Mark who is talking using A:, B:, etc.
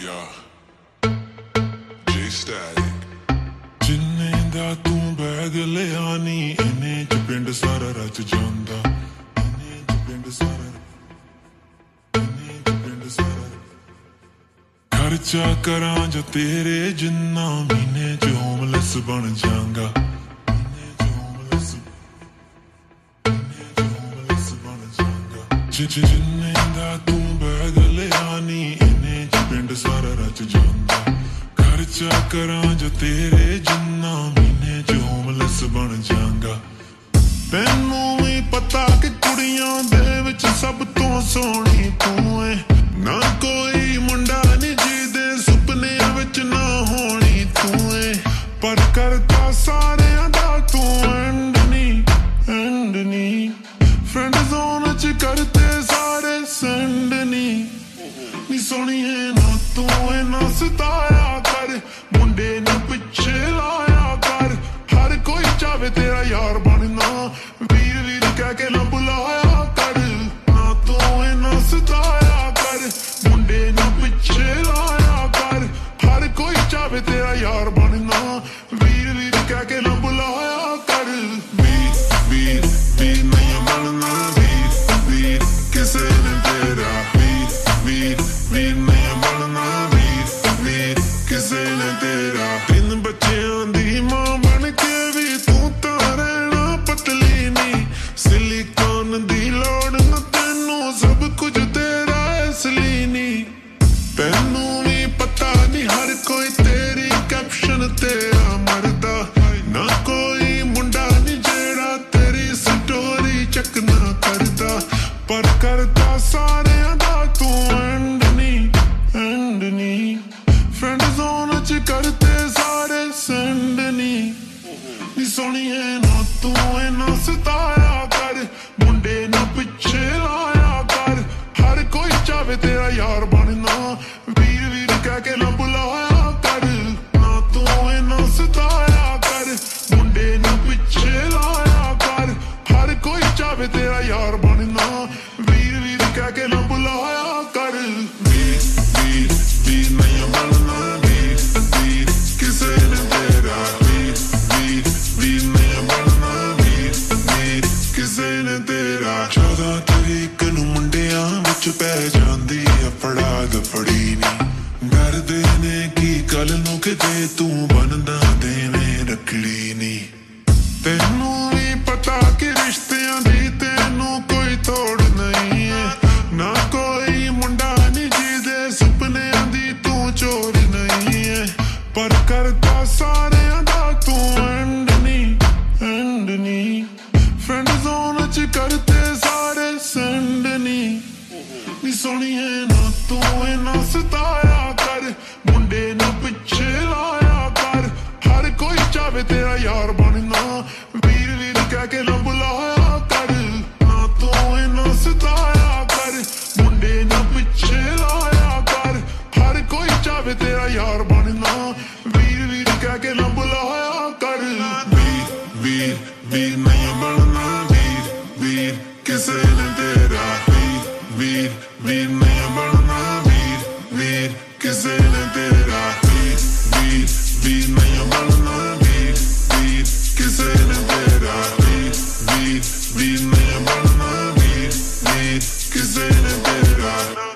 A: Yeah, J Static जिन्ने दा तू बैग लिया नी इन्ने च पिंड सारा रच जांदा इन्ने च पिंड सारा इन्ने च पिंड सारा खर्चा करां जो तेरे जिन्ना महीने च होमलेस बन जांगा महीने च होमलेस बन जांगा जिन्ने दा तू बैग लिया नी इन्ने च पिंड सारा रच जांदा खर्चा करां जो तेरे जिन्ना महीने च होमलेस बन जांगा तैनू भी पता कि कुड़ियां दे विच सब तो सोहनी तू है ना कोई मुंडा नी जिहदे सुपनियां विच ना होनी तू है पर करता सारियां दा तू एंड नी फ्रेंड जोन च करते सारे सेंड नी सोहणीए ना तू ना सताया कर मुंडे ने पिछे लाया कर हर कोई चाहे तेरा यार बनना वीर वीर कह के ना बुलाया कर ना तू ना सताया कर मुंडे ने पिछे लाया कर हर कोई चाहे तेरा यार बनना वीर वीर कह के ना बुलाया कर वीर वीर वीर नहीं बनना वीर वीर किसे ने तेरा वीर वीर वीर नहीं बनना वीर वीर किसे ने तेरा तीन बच्चों दी मां बन के भी तू तां रहना पतली नी सिलिकॉन दी लोड़ न तैनू सब कुछ तेरा असली नी तैनू भी पता नहीं हर कोई तेरी कैप्शन तेरा मरदा ना कोई मुंडा नहीं जेड़ा तेरी स्टोरी चेक ना करदा पर करता सारियां दा तू एंड नी फ्रेंड जोन च करते सारे सेंड नी सोहणीए ना तू ना सताया कर मुंडे ना पिछे लाया कर हर कोई चाहे तेरा यार बनना वीर वीर कह के ना बुलाया कर ना तू ना सताया कर मुंडे ना पिछे लाया कर हर कोई चाहे तेरा यार बनना वीर वीर कह के ना बुलाया कर वीर वीर वीर नहीं बनना वीर वीर किसे ने तेरा वीर वीर वीर नहीं बनना वीर वीर किसे ने तेरा 14 तरीक नूं मुंडियां विच पै जांदी फड़ा दफड़ी नी डरदे ने की कल नूं किते तू बनदा देवें रखड़ी नी तैनू भी पता कि रिश्तियां दी तैनू कोई तोड़ नहीं है ना कोई मुंडा नी जिहदे सुपनियां दी तू चोर नहीं है पर करता सारियां दा तू एंड नी फ्रेंड जोन च करते सारे सेंड नी सोहणीए ना तू ना सताया कर मुंडे ना पिछे लाया कर हर कोई चाहे तेरा यार बनना वीर वीर कह के ना बुलाया कर ना तू ना सताया कर मुंडे ना पिछे लाया कर हर कोई चाहे तेरा यार बनना वीर वीर कह के ना बुलाया कर वीर वीर वीर नहीं बनना वीर वीर किसे ने तेरा वीर वीर वीर नहीं बनना वीर वीर किसे ने तेरा वीर वीर वीर नहीं बनना वीर वीर किसे ने तेरा वीर वीर वीर नहीं बनना वीर वीर किसे ने तेरा